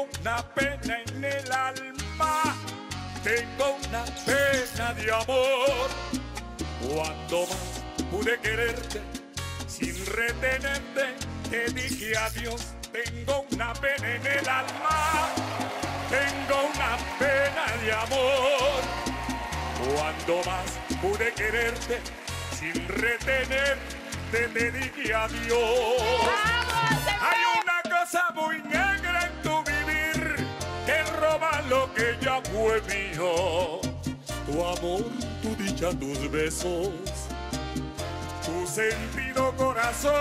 una pena en el alma, tengo una pena de amor. Cuando más pude quererte, sin retenerte, te dije adiós. Tengo una pena en el alma, tengo una pena de amor. Cuando más pude quererte, sin retenerte, te dije adiós. Hay una cosa muy negra en tu vivir que roba lo que ya fue mío. Tu amor, tu dicha, tus besos, tu sentido corazón,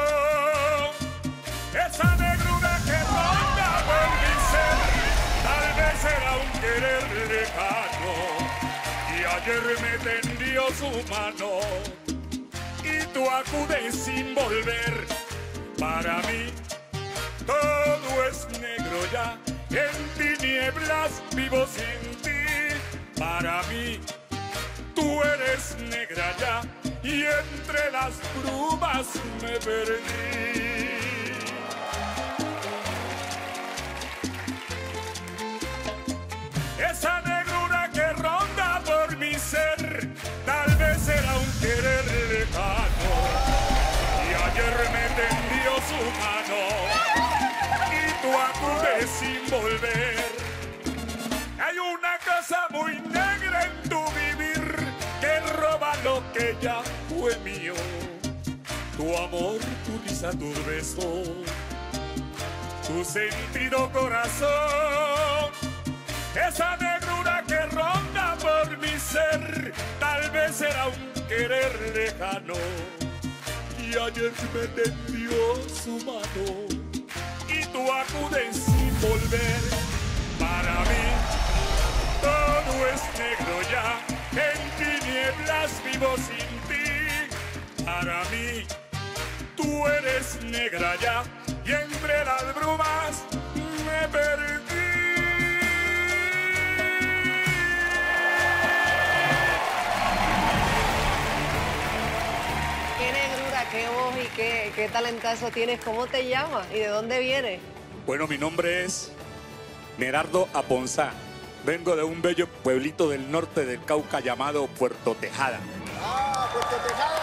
esa negrura que ronda por mi ser, tal vez era un querer lejano, y ayer me tendió su mano, y tú acudes sin volver. Para mí todo es negro ya, en tinieblas vivo sin ti. Para mí tú eres negra ya, y entre las brumas me perdí. Esa negrura que ronda por mi ser, tal vez era un querer lejano, y ayer me tendió su mano, y tú acudes sin volver. Hay una cosa muy negra en tu vivir que roba lo que ya fue mío. Tu amor, tu risa, tus besos, tu sentido corazón, esa negrura que ronda por mi ser, tal vez era un querer lejano, y ayer me tendió su mano, y tú acudes sin volver. Para mí todo es negro ya, en tinieblas vivo sin ti. Para mí tú eres negra ya, y entre las brumas me perdí. Qué negrura, qué voz y qué talentazo tienes. ¿Cómo te llamas y de dónde vienes? Bueno, mi nombre es Merardo Aponzá. Vengo de un bello pueblito del norte del Cauca llamado Puerto Tejada. ¡Ah, Puerto Tejada!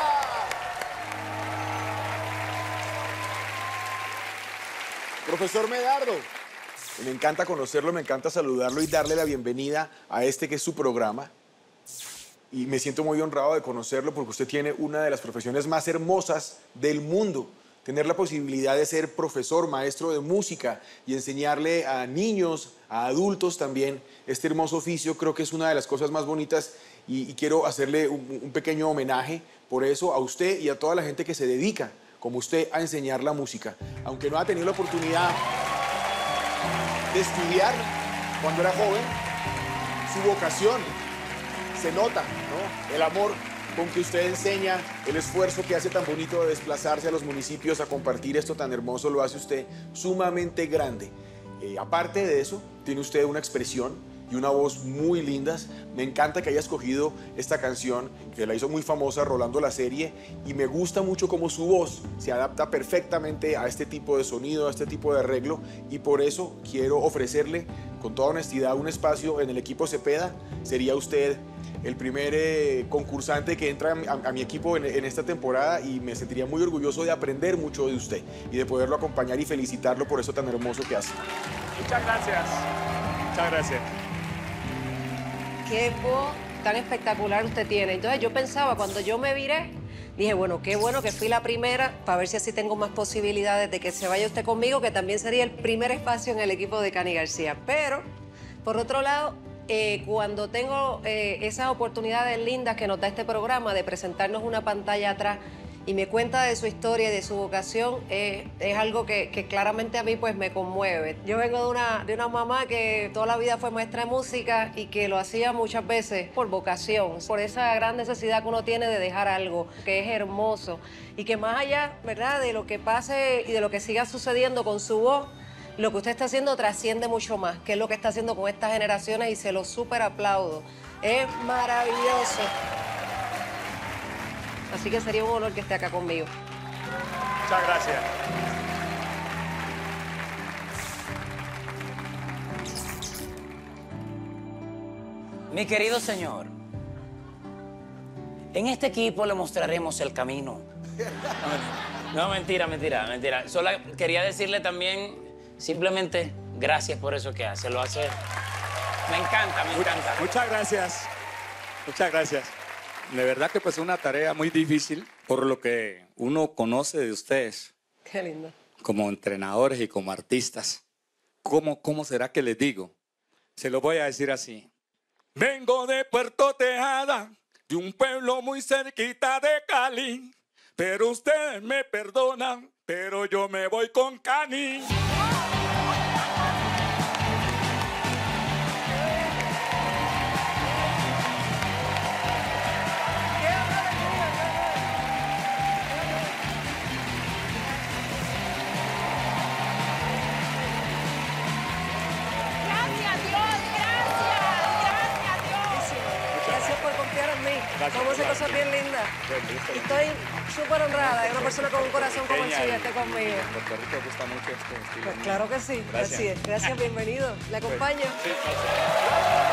Profesor Medardo, me encanta conocerlo, me encanta saludarlo y darle la bienvenida a este que es su programa. Y me siento muy honrado de conocerlo porque usted tiene una de las profesiones más hermosas del mundo. Tener la posibilidad de ser profesor, maestro de música y enseñarle a niños, a adultos también este hermoso oficio, creo que es una de las cosas más bonitas y quiero hacerle un pequeño homenaje por eso a usted y a toda la gente que se dedica, como usted, a enseñar la música. Aunque no ha tenido la oportunidad de estudiar cuando era joven, su vocación se nota, ¿no? El amor con que usted enseña, el esfuerzo que hace tan bonito de desplazarse a los municipios a compartir esto tan hermoso, lo hace usted sumamente grande. Aparte de eso, tiene usted una expresión y una voz muy lindas. Me encanta que haya escogido esta canción, que la hizo muy famosa Rolando la Serie, y me gusta mucho cómo su voz se adapta perfectamente a este tipo de sonido, a este tipo de arreglo, y por eso quiero ofrecerle con toda honestidad un espacio en el equipo Cepeda. Sería usted el primer concursante que entra a mi equipo en esta temporada y me sentiría muy orgulloso de aprender mucho de usted y de poderlo acompañar y felicitarlo por eso tan hermoso que hace. Muchas gracias. Muchas gracias. Qué voz tan espectacular usted tiene. Entonces yo pensaba, cuando yo me viré, dije, bueno, qué bueno que fui la primera para ver si así tengo más posibilidades de que se vaya usted conmigo, que también sería el primer espacio en el equipo de Cani García. Pero, por otro lado, cuando tengo esas oportunidades lindas que nos da este programa de presentarnos una pantalla atrás y me cuenta de su historia y de su vocación, es algo que claramente a mí pues me conmueve. Yo vengo de una mamá que toda la vida fue maestra de música y que lo hacía muchas veces por vocación, por esa gran necesidad que uno tiene de dejar algo que es hermoso y que más allá, ¿verdad?, de lo que pase y de lo que siga sucediendo con su voz, lo que usted está haciendo trasciende mucho más, que es lo que está haciendo con estas generaciones, y se lo súper aplaudo. Es maravilloso. Así que sería un honor que esté acá conmigo. Muchas gracias. Mi querido señor, en este equipo le mostraremos el camino. No, mentira. Solo quería decirle también, simplemente, gracias por eso que hace. Lo hace... Me encanta. Muchas gracias. Muchas gracias. De verdad que pues es una tarea muy difícil por lo que uno conoce de ustedes. Qué lindo. Como entrenadores y como artistas. ¿Cómo será que les digo? Se lo voy a decir así. Vengo de Puerto Tejada, de un pueblo muy cerquita de Cali. Pero ustedes me perdonan, pero yo me voy con Cani. Gracias por confiar en mí. Vamos a hacer cosas bien lindas. Y estoy súper honrada de una persona con un corazón como el suyo esté conmigo. En Puerto Rico gusta mucho este estilo. Pues claro que sí. Gracias. Así es. Gracias, bienvenido. ¿Le acompaño? Sí, gracias.